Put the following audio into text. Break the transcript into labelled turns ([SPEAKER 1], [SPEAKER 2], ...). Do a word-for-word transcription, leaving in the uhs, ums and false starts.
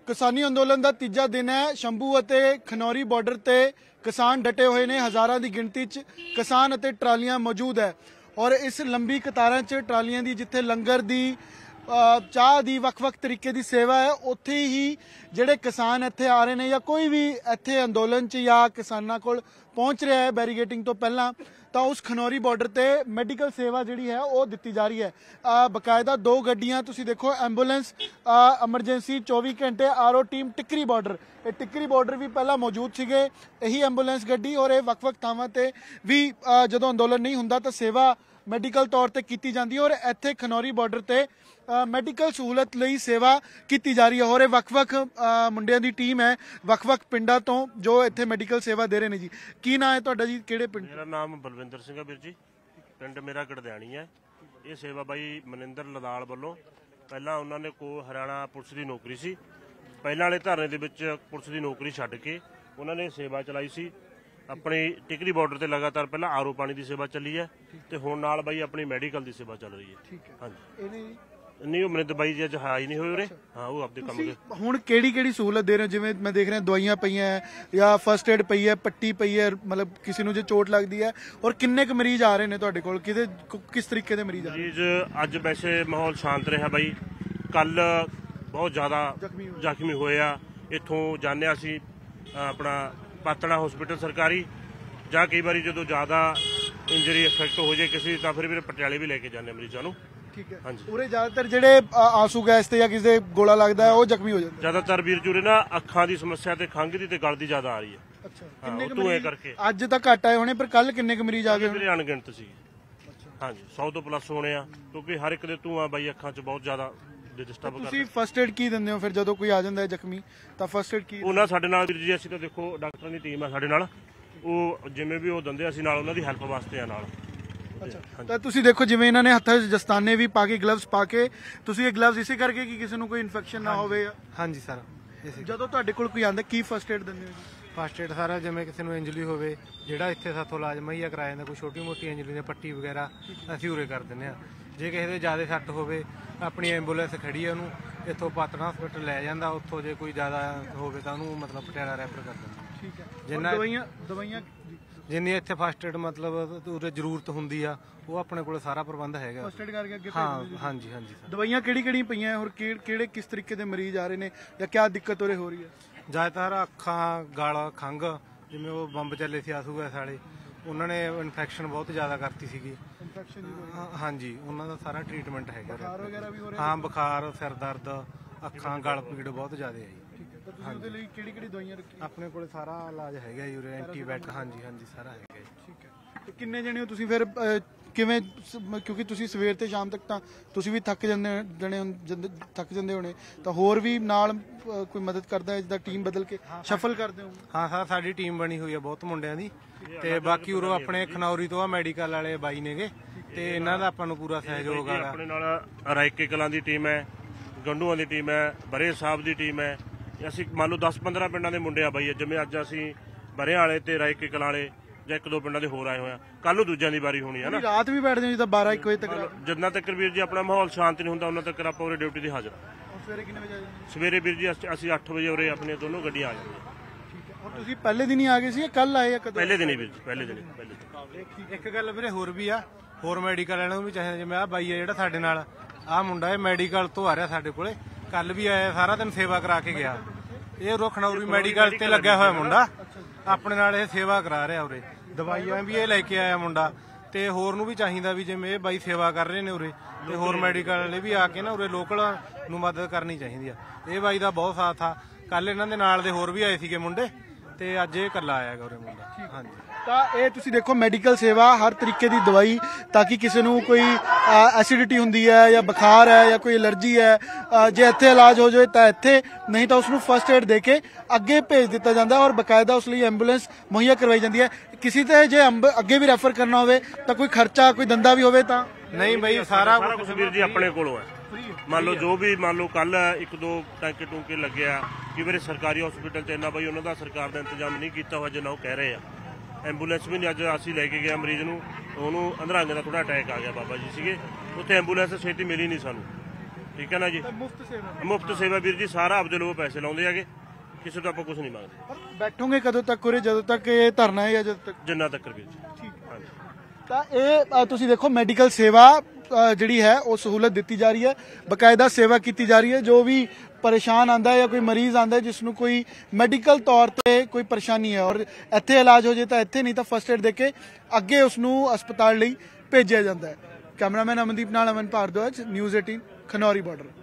[SPEAKER 1] किसानी अंदोलन का तीजा दिन है। शंभू अते खनौरी बॉर्डर ते किसान डटे हुए ने। हज़ारां की गिणती च किसान अते ट्रालियां मौजूद है और इस लंबी कतारां च ट्रालियां दी जिथे लंगर दी चाह दी वख-वख तरीके की सेवा है, उत्थे ही जिहड़े किसान इत्थे आ रहे हैं या कोई भी इत्थे अंदोलन च या किसानां कोल पहुंच रहा है बैरीगेटिंग तो पहला, तो उस खनौरी बॉर्डर ते मैडिकल सेवा जिहड़ी है वो दी जा रही है। आ, बकायदा दो गड्डियां तुसीं देखो, एंबूलेंस एमरजेंसी चौबीस घंटे R O team Tikri border, ये टिक्करी बॉर्डर भी पहला मौजूद सीगे यही एंबूलेंस गड्डी और ये वख-वख थावां ते भी जदों अंदोलन नहीं हुंदा तो सेवा मैडिकल तौर पर की जाती है और इत्थे खनौरी बॉर्डर ते मैडिकल सहूलत लई सेवा की जा रही है और वख-वख मुंडियां दी टीम है वख-वख पिंडां तो जो इत्थे मैडिकल सेवा दे रहे हैं जी। की नाम है तुहाडा जी, किहड़े पिंड?
[SPEAKER 2] मेरा नाम बलविंदर सिंह है वीर जी, पिंड मेरा गड़दियाणी है। ये सेवा बाई मनिंदर लदाल वालों, पहला उन्होंने को हरियाणा पुलिस की नौकरी सी, पहले वाले धरने दे विच पुलिस की नौकरी छड्ड के उन्होंने सेवा चलाई सी अपनी टिकरी बॉर्डर से। लगातार पहला आर ओ पानी की सेवा चली है तो हुण नाल बाई अपनी मैडिकल की सेवा चल रही है। हाँ जी, नहीं मनिंदर बाई जी अज है ही नहीं होए उरे। हाँ, वो आपदे काम के
[SPEAKER 1] हुण किहड़ी-किहड़ी सहूलत दे रहे हो? जिवें मैं देख रहा दवाइयां पईयां या फर्स्ट एड पई है, पट्टी पई है, मतलब किसी नूं जे चोट लगदी है, और किन्ने क मरीज आ रहे हैं तुहाडे कोल? किदे किस तरीके दे मरीज आ रहे हैं?
[SPEAKER 2] मरीज अज वैसे माहौल शांत रहा बाई, कल बहुत ज़्यादा जख्मी होए आ। इत्थों जाने असीं अपना पातड़ा हॉस्पिटल सरकारी, ਜਾਂ कई बार जो ज़्यादा इंजरी इफेक्ट हो जाए किसी तो फिर पटियाले भी लेके जाने मरीजों को। ठीक है। हाँ जी, उरे
[SPEAKER 1] ज्यादातर जेडे आंसू गैस ते या किसी दे गोला लगता है वो जख्मी हो जाते हैं
[SPEAKER 2] ज्यादातर वीर जी। उरे ना अखां की समस्या ते खंघ दी ते गल दी ज्यादा आ रही है।
[SPEAKER 1] अच्छा,
[SPEAKER 2] किन्ने क मरीज करके
[SPEAKER 1] अज तक घट आए होने, पर कल किन्ने क मरीज आ गए?
[SPEAKER 2] मेरे अनगिनत सी। हाँ जी, सौ तो प्लस होने आ, क्योंकि हर एक दे धुआं बाई अखां च बहुत ज्यादा डिस्टर्ब करदा।
[SPEAKER 1] ਤੁਸੀਂ ਫਸਟ ਏਡ ਕੀ ਦਿੰਦੇ ਹੋ ਫਿਰ ਜਦੋਂ ਕੋਈ ਆ ਜਾਂਦਾ ਹੈ ਜ਼ਖਮੀ, ਤਾਂ ਫਸਟ ਏਡ ਕੀ?
[SPEAKER 2] ਉਹਨਾਂ ਸਾਡੇ ਨਾਲ ਵੀਰ ਜੀ, ਅਸੀਂ ਤਾਂ ਦੇਖੋ ਡਾਕਟਰਾਂ ਦੀ ਟੀਮ ਆ ਸਾਡੇ ਨਾਲ, ਉਹ ਜਿਵੇਂ ਵੀ ਉਹ ਦਿੰਦੇ ਅਸੀਂ ਨਾਲ ਉਹਨਾਂ ਦੀ ਹੈਲਪ ਵਾਸਤੇ ਆ ਨਾਲ।
[SPEAKER 1] ਅੱਛਾ, ਤਾਂ ਤੁਸੀਂ ਦੇਖੋ ਜਿਵੇਂ ਇਹਨਾਂ ਨੇ ਹੱਥਾਂ 'ਚ ਦਸਤਾਨੇ ਵੀ ਪਾ ਕੇ, ਗਲਵਸ ਪਾ ਕੇ, ਤੁਸੀਂ ਇਹ ਗਲਵਸ ਇਸੇ ਕਰਕੇ ਕਿ ਕਿਸੇ ਨੂੰ ਕੋਈ ਇਨਫੈਕਸ਼ਨ ਨਾ ਹੋਵੇ।
[SPEAKER 3] ਹਾਂਜੀ ਸਰ,
[SPEAKER 1] ਜਦੋਂ ਤੁਹਾਡੇ ਕੋਲ ਕੋਈ ਆਉਂਦਾ ਕੀ ਫਸਟ ਏਡ ਦਿੰਦੇ ਹੋ ਜੀ?
[SPEAKER 3] ਫਸਟ ਏਡ ਸਾਰਾ ਜਿਵੇਂ ਕਿਸੇ ਨੂੰ ਇੰਜਰੀ ਹੋਵੇ, ਜਿਹੜਾ ਇੱਥੇ ਸਾਥੋਂ ਇਲਾਜ ਮੁਹੱਈਆ ਕਰਾਇਆ ਜਾਂਦਾ, ਕੋਈ ਛੋਟੀ ਮੋਟੀ ਇੰਜਰੀ ਨੇ ਪੱਟੀ ਵਗੈਰਾ ਅਸੀਂ ਉਰੇ ਕਰ ਦਿੰਦੇ ਹਾਂ। ਜੇ ਕਿਸੇ ਦੇ ਜ਼ਿਆਦਾ ਸੱਟ ਹੋਵੇ, ਆਪਣੀ ਐਂਬੂਲੈਂਸ ਖੜੀ ਹੈ, ਉਹਨੂੰ ਇੱਥੋਂ ਪਾਤੜਾ ਹਸਪੀਟਲ ਲੈ ਜਾਂਦਾ, ਉੱਥੋਂ ਜੇ ਕੋਈ ਜ਼ਿਆਦਾ ਹੋਵੇ ਤਾਂ ਉਹਨੂੰ ਮਤਲਬ ਪਟਿਆਲਾ ਰੈਫਰ ਕਰ ਦਿੰਦਾ।
[SPEAKER 1] ਠੀਕ ਹੈ।
[SPEAKER 3] ਜਿੰਨਾ
[SPEAKER 1] ਦਵਾਈਆਂ ਦਵਾਈਆਂ
[SPEAKER 3] ਜਿੰਨੀ ਇੱਥੇ ਫਸਟ ਏਡ ਮਤਲਬ ਉਰੇ ਜ਼ਰੂਰਤ ਹੁੰਦੀ ਆ, ਉਹ ਆਪਣੇ ਕੋਲ ਸਾਰਾ ਪ੍ਰਬੰਧ ਹੈਗਾ।
[SPEAKER 1] ਫਸਟ ਏਡ ਕਰਕੇ ਅੱਗੇ
[SPEAKER 3] ਹਾਂ, ਹਾਂਜੀ ਹਾਂਜੀ ਸਰ।
[SPEAKER 1] ਦਵਾਈਆਂ ਕਿਹੜੀ ਕਿਹੜੀ ਪਈਆਂ ਹੋਰ ਕਿਹੜੇ ਕਿਸ ਤਰੀਕੇ ਦੇ ਮਰੀਜ਼ ਆ ਰਹੇ ਨੇ ਜਾਂ ਕਿਆ ਦਿੱਕਤ ਉਰੇ ਹੋ ਰਹੀ ਹੈ?
[SPEAKER 3] ਜ਼ਿਆਦਾਤਰ ਅੱਖਾਂ, ਗਲ, ਖੰਘ, ਜਿਵੇਂ ਉਹ ਬੰਬ ਚੱਲੇ ਸੀ ਆਸੂ ਗੈਸ ਵਾਲੇ, ਉਹਨਾਂ ਨੇ ਇਨਫੈਕਸ਼ਨ ਬਹੁਤ ਜ਼ਿਆਦਾ ਕਰਤੀ ਸੀਗੀ। ਹਾਂਜੀ, ਉਹਨਾਂ ਦਾ ਸਾਰਾ ਟ੍ਰੀਟਮੈਂਟ ਹੈਗਾ।
[SPEAKER 1] ਬੁਖਾਰ ਵਗੈਰਾ ਵੀ ਹੋ ਰਿਹਾ?
[SPEAKER 3] ਹਾਂ, ਬੁਖਾਰ, ਸਿਰ ਦਰਦ, ਅੱਖਾਂ, ਗਲ ਪੀੜ ਬਹੁਤ ਜ਼ਿਆਦਾ ਹੈ ਜੀ।
[SPEAKER 1] ਉਹਦੇ ਲਈ ਕਿਹੜੀ ਕਿਹੜੀ ਦਵਾਈਆਂ ਰੱਖੀਆਂ?
[SPEAKER 3] ਆਪਣੇ ਕੋਲ ਸਾਰਾ ਇਲਾਜ ਹੈਗਾ ਜੀ ਉਰੇ, ਐਂਟੀਬਾਇਓਟਿਕ। ਹਾਂਜੀ ਹਾਂਜੀ, ਸਾਰਾ ਹੈਗਾ ਜੀ।
[SPEAKER 1] ਠੀਕ ਹੈ। ਤੇ ਕਿੰਨੇ ਜਣੇ ਹੋ ਤੁਸੀਂ ਫਿਰ? ਕਿਵੇਂ, ਕਿਉਂਕਿ ਤੁਸੀਂ ਸਵੇਰ ਤੇ ਸ਼ਾਮ ਤੱਕ ਤਾਂ ਤੁਸੀਂ ਵੀ ਥੱਕ ਜਾਂਦੇ ਜਣੇ ਥੱਕ ਜਾਂਦੇ ਹੋਣੇ, ਤਾਂ ਹੋਰ ਵੀ ਨਾਲ ਕੋਈ ਮਦਦ ਕਰਦਾ ਹੈ ਜਿੱਦਾਂ ਟੀਮ ਬਦਲ ਕੇ ਸ਼ਫਲ ਕਰਦੇ ਹੋ?
[SPEAKER 3] ਹਾਂ ਸਰ, ਸਾਡੀ ਟੀਮ ਬਣੀ ਹੋਈ ਹੈ ਬਹੁਤ ਮੁੰਡਿਆਂ ਦੀ, ਤੇ ਬਾਕੀ ਉਰੋਂ ਆਪਣੇ ਖਨੌਰੀ ਤੋਂ ਆ ਮੈਡੀਕਲ ਵਾਲੇ ਬਾਈ ਨੇਗੇ, ਤੇ ਇਹਨਾਂ ਦਾ ਆਪਾਂ ਨੂੰ ਪੂਰਾ ਸਹਿਯੋਗ ਆ।
[SPEAKER 2] ਆਪਣੇ ਨਾਲ ਰਾਇਕੇ ਕਲਾਂ ਦੀ ਟੀਮ ਹੈ, ਗੰਡੂਆਂ ਦੀ ਟੀਮ ਹੈ, ਬਰੇ ਸਾਹਿਬ ਦੀ ਟੀਮ ਹੈ। ਅਸੀਂ ਮੰਨ ਲਓ ਦਸ ਪੰਦਰਾਂ ਪਿੰਡਾਂ ਦੇ ਮੁੰਡੇ ਆ ਬਾਈ, ਜਿਵੇਂ ਅੱਜ ਅਸੀਂ ਬਰੇ ਵਾਲੇ ਤੇ ਰਾਇਕੇ ਕਲਾਂ ਵਾਲੇ ਜਾਂ ਇੱਕ ਦੋ ਪਿੰਡਾਂ ਦੇ ਹੋਰ ਆਏ ਹੋਏ ਆ, ਕੱਲ ਨੂੰ ਦੂਜਿਆਂ ਦੀ ਵਾਰੀ ਹੋਣੀ ਹੈ ਨਾ।
[SPEAKER 1] ਰਾਤ ਵੀ ਬੈਠਦੇ ਹੋ ਜਿੱਦਾਂ ਬਾਰਾਂ ਇੱਕ ਵਜੇ ਤੱਕ?
[SPEAKER 2] ਜਿੰਨਾ ਤੱਕ ਵੀਰ ਜੀ ਆਪਣਾ ਮਾਹੌਲ ਸ਼ਾਂਤ ਨਹੀਂ ਹੁੰਦਾ ਉਹਨਾਂ ਤੱਕ ਆਪਾਂ ਉਰੇ ਡਿਊਟੀ ਤੇ ਹਾਜ਼ਰ।
[SPEAKER 1] ਸਵੇਰੇ ਕਿੰਨੇ ਵਜੇ ਆ ਜਾਂਦੇ?
[SPEAKER 2] ਸਵੇਰੇ ਵੀਰ ਜੀ ਅਸੀਂ ਅੱਠ ਵਜੇ ਉਰੇ ਆਪਣੀਆਂ ਦੋਨੋਂ ਗੱਡੀਆਂ ਆ ਜਾਂਦੀਆਂ।
[SPEAKER 1] ਠੀਕ ਹੈ। ਔਰ ਤੁਸੀਂ ਪਹਿਲੇ ਦਿਨ ਹੀ ਆ ਗਏ ਸੀ ਜਾਂ ਕੱਲ ਆਏ?
[SPEAKER 2] ਪਹਿਲੇ ਦਿਨ ਹੀ ਵੀਰ ਜੀ, ਪਹਿਲੇ ਦਿਨ ਪਹਿਲੇ ਦਿਨ।
[SPEAKER 3] ਇੱਕ ਗੱਲ ਵੀਰੇ ਹੋਰ ਵੀ ਆ, ਹੋਰ ਮੈਡੀਕਲ ਵਾਲਿਆਂ ਨੂੰ ਵੀ ਚਾਹੀਦਾ, ਜਿਵੇਂ ਆਹ ਬਾਈ ਆ ਜਿਹੜਾ ਸਾਡੇ ਨਾਲ, ਆਹ ਮੁੰਡਾ ਇਹ ਮੈਡੀਕਲ ਤੋਂ ਆ ਰਿਹਾ ਸਾਡੇ ਕੋਲੇ, ਕੱਲ ਵੀ ਆਇਆ, ਸਾਰਾ ਦਿਨ ਸੇਵਾ ਕਰਾ ਕੇ ਗਿਆ। ਇਹ ਰੁਖਨੌਰੀ ਮੈਡੀਕਲ ਤੇ ਲੱਗਿਆ ਹੋਇਆ ਮੁੰਡਾ, ਆਪਣੇ ਨਾਲ ਇਹ ਸੇਵਾ ਕਰਾ ਰਿਹਾ ਉਰੇ, ਦਵਾਈਆਂ ਵੀ ਇਹ ਲੈ ਕੇ ਆਇਆ ਮੁੰਡਾ। ਤੇ ਹੋਰ ਨੂੰ ਵੀ ਚਾਹੀਦਾ ਵੀ ਜਿਵੇਂ ਇਹ ਬਾਈ ਸੇਵਾ ਕਰ ਰਹੇ ਨੇ ਉਰੇ, ਤੇ ਹੋਰ ਮੈਡੀਕਲ ਵਾਲੇ ਵੀ ਆ ਕੇ ਨਾ ਉਰੇ ਲੋਕਲ ਨੂੰ ਮਦਦ ਕਰਨੀ ਚਾਹੀਦੀ ਆ। ਇਹ ਬਾਈ ਦਾ ਬਹੁਤ ਸਾਥ ਆ, ਕੱਲ ਇਹਨਾਂ ਦੇ ਨਾਲ ਦੇ ਹੋਰ ਵੀ ਆਏ ਸੀਗੇ ਮੁੰਡੇ, ਤੇ ਅੱਜ ਇਹ ਇਕੱਲਾ ਆਇਆ ਗਾ ਉਰੇ ਮੁੰਡਾ। ਹਾਂਜੀ, ਤਾਂ
[SPEAKER 1] ਇਹ ਤੁਸੀਂ ਦੇਖੋ ਮੈਡੀਕਲ ਸੇਵਾ, ਹਰ ਤਰੀਕੇ ਦੀ ਦਵਾਈ, ਤਾਂ ਕਿ ਕਿਸੇ ਨੂੰ ਕੋਈ ਐਸਿਡਿਟੀ ਹੁੰਦੀ ਹੈ ਜਾਂ ਬੁਖਾਰ ਹੈ ਜਾਂ ਕੋਈ ਐਲਰਜੀ ਹੈ, ਜੇ ਇੱਥੇ ਇਲਾਜ ਹੋ ਜਾਵੇ ਤਾਂ ਇੱਥੇ, ਨਹੀਂ ਤਾਂ ਉਸਨੂੰ ਫਸਟ ਏਡ ਦੇ ਕੇ ਅੱਗੇ ਭੇਜ ਦਿੱਤਾ ਜਾਂਦਾ ਔਰ ਬਕਾਇਦਾ ਉਸ ਲਈ ਐਂਬੂਲੈਂਸ ਮੁਹੱਈਆ ਕਰਵਾਈ ਜਾਂਦੀ ਹੈ। ਕਿਸੇ ਤੇ ਜੇ ਅੱਗੇ ਵੀ ਰੈਫਰ ਕਰਨਾ ਹੋਵੇ ਤਾਂ ਕੋਈ ਖਰਚਾ, ਕੋਈ ਦੰਦਾ ਵੀ ਹੋਵੇ ਤਾਂ
[SPEAKER 3] ਨਹੀਂ ਬਈ, ਸਾਰਾ
[SPEAKER 2] ਕੁਝ ਵੀਰ ਜੀ ਆਪਣੇ ਕੋਲੋਂ ਹੈ। ਮੰਨ ਲਓ ਜੋ ਵੀ ਮੰਨ ਲਓ ਕੱਲ ਇੱਕ ਦੋ ਟੈਂਕੇ ਟੂੰਕੇ ਲੱਗਿਆ, ਕਿ ਮੇਰੇ ਸਰਕਾਰੀ ਹਸਪੀਟਲ 'ਚ ਇੰਨਾ ਬਈ ਉਹਨਾਂ ਦਾ ਸਰਕਾਰ ਦਾ ਇੰਤਜ਼ਾਮ ਨਹੀਂ ਕੀਤਾ ਹੋਇਆ ਜਿੰਨਾ ਉਹ ਕਹਿ ਰਹੇ ਆ। ਐਂਬੂਲੈਂਸ ਵੀ ਨਹੀਂ, ਅੱਜ ਅਸੀਂ ਲੈ ਕੇ ਗਏ ਮਰੀਜ਼ ਨੂੰ, ਉਹਨੂੰ ਅੰਦਰਾਂਗੇ ਦਾ ਥੋੜਾ ਅਟੈਕ ਆ ਗਿਆ, ਬਾਬਾ ਜੀ ਸੀਗੇ ਉੱਥੇ, ਐਂਬੂਲੈਂਸ ਛੇਤੀ ਮਿਲੀ ਨਹੀਂ ਸਾਨੂੰ। ਠੀਕ ਹੈ ਨਾ ਜੀ।
[SPEAKER 1] ਮੁਫਤ ਸੇਵਾ
[SPEAKER 2] ਮੁਫਤ ਸੇਵਾ ਵੀਰ ਜੀ, ਸਾਰਾ ਆਪਦੇ ਲੋਕ ਪੈਸੇ ਲਾਉਂਦੇ ਹੈਗੇ, ਕਿਸੇ ਤੋਂ ਆਪਾਂ ਕੁਝ ਨਹੀਂ ਮੰਗਦੇ।
[SPEAKER 1] ਬੈਠੋਗੇ ਕਦੋਂ ਤੱਕ ਉਰੇ? ਜਦੋਂ ਤੱਕ ਇਹ ਧਰਨਾ ਹੈ ਜਾਂ ਜਦੋਂ ਤੱਕ?
[SPEAKER 2] ਜਿੰਨਾ ਤੱਕ ਵੀਰ ਜੀ।
[SPEAKER 1] ਠੀਕ।
[SPEAKER 2] ਹਾਂਜੀ।
[SPEAKER 1] ਤਾਂ ਇਹ ਅ, ਤੁਸੀਂ ਦੇਖੋ ਮੈਡੀਕਲ ਸੇਵਾ ਅ, ਜਿਹੜੀ ਹੈ ਉਹ ਸਹੂਲਤ ਦਿੱਤੀ ਜਾ ਰਹੀ ਹੈ, ਬਕਾਇਦਾ ਸੇਵਾ ਕੀਤੀ ਜਾ ਰਹੀ ਹੈ। ਜੋ ਵੀ ਪਰੇਸ਼ਾਨ ਆਂਦਾ ਹੈ ਜਾਂ ਕੋਈ ਮਰੀਜ਼ ਆਂਦਾ ਹੈ ਜਿਸ ਨੂੰ ਕੋਈ ਮੈਡੀਕਲ ਤੌਰ ਤੇ ਕੋਈ ਪਰੇਸ਼ਾਨੀ ਹੈ ਔਰ ਇੱਥੇ ਇਲਾਜ ਹੋ ਜੇ ਤਾਂ ਇੱਥੇ, ਨਹੀਂ ਤਾਂ ਫਸਟ ਏਡ ਦੇ ਕੇ ਅੱਗੇ ਉਸ ਨੂੰ ਹਸਪਤਾਲ ਲਈ ਭੇਜਿਆ ਜਾਂਦਾ ਹੈ। ਕੈਮਰਾਮੈਨ ਅਮਨਦੀਪ ਨਾਲ ਅਮਨ ਭਾਰਦਵਾਜ, ਨਿਊਜ਼ ਅਠਾਰਾਂ, ਖਨੌਰੀ ਬਾਰਡਰ।